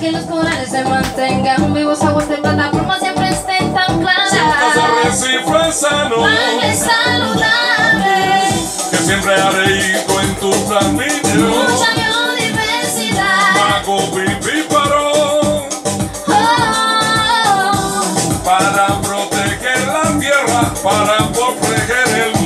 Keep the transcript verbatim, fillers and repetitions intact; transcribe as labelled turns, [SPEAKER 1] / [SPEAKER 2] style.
[SPEAKER 1] que los corales se mantengan vivos, aguas de plataforma siempre estén tan claras.
[SPEAKER 2] Cientos arrecifes sanos,
[SPEAKER 1] Mares saludables,
[SPEAKER 2] que siempre ha reído en tus caminos.
[SPEAKER 1] mucha biodiversidad.
[SPEAKER 2] Mago vivíparo,
[SPEAKER 1] Oh, oh, oh.
[SPEAKER 2] para proteger la tierra, para proteger el